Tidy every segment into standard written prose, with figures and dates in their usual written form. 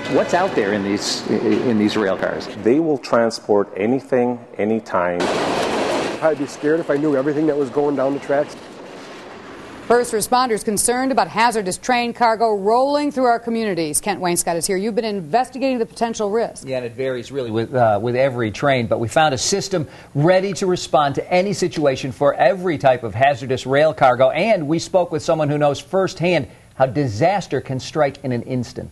What's out there in these rail cars? They will transport anything, anytime. I'd be scared if I knew everything that was going down the tracks. First responders concerned about hazardous train cargo rolling through our communities. Kent Wainscott is here. You've been investigating the potential risk. Yeah, and it varies really with every train, but we found a system ready to respond to any situation for every type of hazardous rail cargo, and we spoke with someone who knows firsthand how disaster can strike in an instant.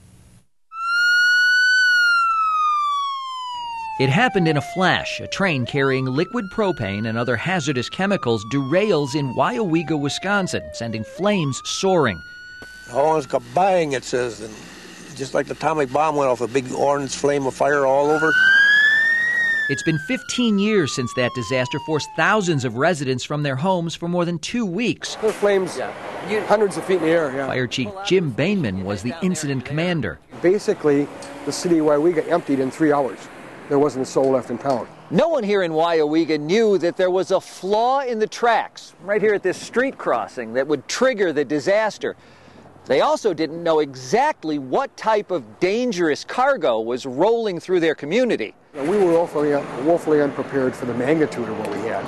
It happened in a flash. A train carrying liquid propane and other hazardous chemicals derails in Waiawega, Wisconsin, sending flames soaring. Oh, it's kabang, it says, and just like the atomic bomb went off, a big orange flame of fire all over. It's been 15 years since that disaster forced thousands of residents from their homes for more than 2 weeks. There are flames hundreds of feet in the air. Yeah. Fire Chief Jim Bainman was the incident commander. Basically, the city of Waiawega emptied in 3 hours. There wasn't a soul left in town. No one here in Waiawega knew that there was a flaw in the tracks right here at this street crossing that would trigger the disaster. They also didn't know exactly what type of dangerous cargo was rolling through their community. We were woefully unprepared for the magnitude of what we had.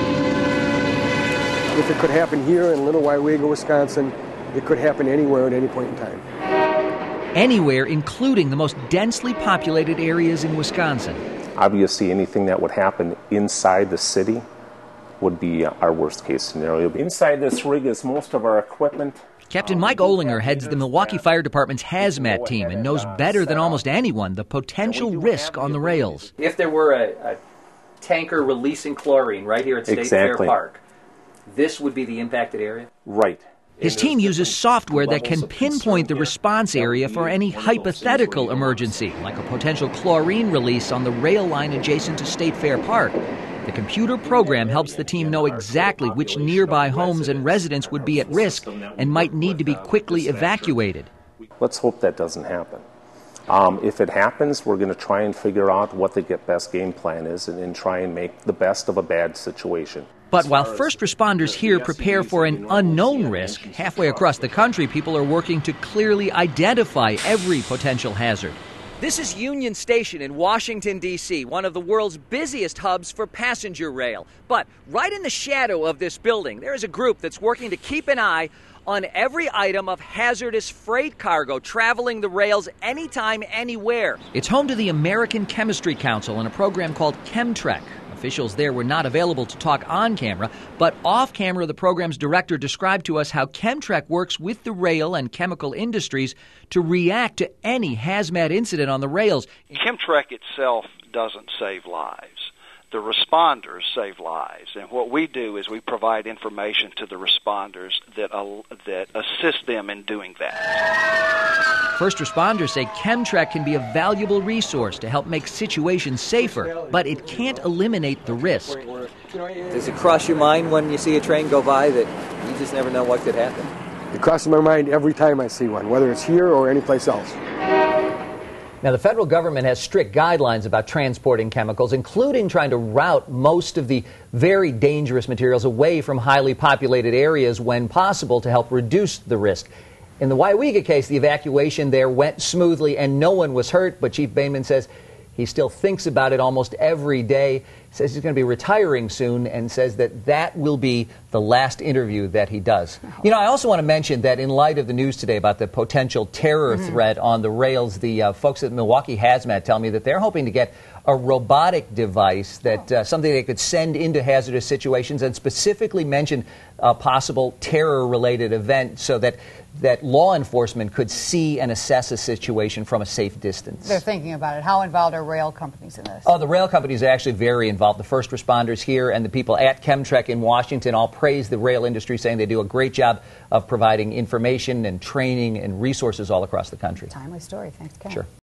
If it could happen here in Little Waiawega, Wisconsin, it could happen anywhere at any point in time. Anywhere, including the most densely populated areas in Wisconsin. Obviously, anything that would happen inside the city would be our worst case scenario. Inside this rig is most of our equipment. Captain Mike Olinger heads the Milwaukee Fire Department's hazmat team and knows better than almost anyone the potential risk on the rails. If there were a tanker releasing chlorine right here at State Fair Park, this would be the impacted area? Right. His team uses software that can pinpoint the response area for any hypothetical emergency, like a potential chlorine release on the rail line adjacent to State Fair Park. The computer program helps the team know exactly which nearby homes and residents would be at risk and might need to be quickly evacuated. Let's hope that doesn't happen. If it happens, we're going to try and figure out what the best game plan is and try and make the best of a bad situation. But while first responders here prepare for an unknown risk, halfway across the country, people are working to clearly identify every potential hazard. This is Union Station in Washington, D.C., one of the world's busiest hubs for passenger rail. But right in the shadow of this building, there is a group that's working to keep an eye on every item of hazardous freight cargo traveling the rails anytime, anywhere. It's home to the American Chemistry Council and a program called ChemTrek. Officials there were not available to talk on camera, but off camera, the program's director described to us how ChemTrek works with the rail and chemical industries to react to any hazmat incident on the rails. ChemTrek itself doesn't save lives. The responders save lives, and what we do is we provide information to the responders that assist them in doing that. First responders say ChemTrek can be a valuable resource to help make situations safer, but it can't eliminate the risk. Does it cross your mind when you see a train go by that you just never know what could happen? It crosses my mind every time I see one, whether it's here or anyplace else. Now, the federal government has strict guidelines about transporting chemicals, including trying to route most of the very dangerous materials away from highly populated areas when possible to help reduce the risk. In the Waiawega case, the evacuation there went smoothly and no one was hurt, but Chief Bainman says he still thinks about it almost every day, says he's going to be retiring soon, and says that will be the last interview that he does. You know, I also want to mention that in light of the news today about the potential terror threat on the rails, the folks at Milwaukee Hazmat tell me that they're hoping to get a robotic device, that something they could send into hazardous situations, and specifically mention a possible terror-related event so that law enforcement could see and assess a situation from a safe distance. They're thinking about it. How involved are rail companies in this? Oh, the rail companies are actually very involved. The first responders here and the people at ChemTrek in Washington all praise the rail industry, saying they do a great job of providing information and training and resources all across the country. Timely story. Thanks, Ken. Sure.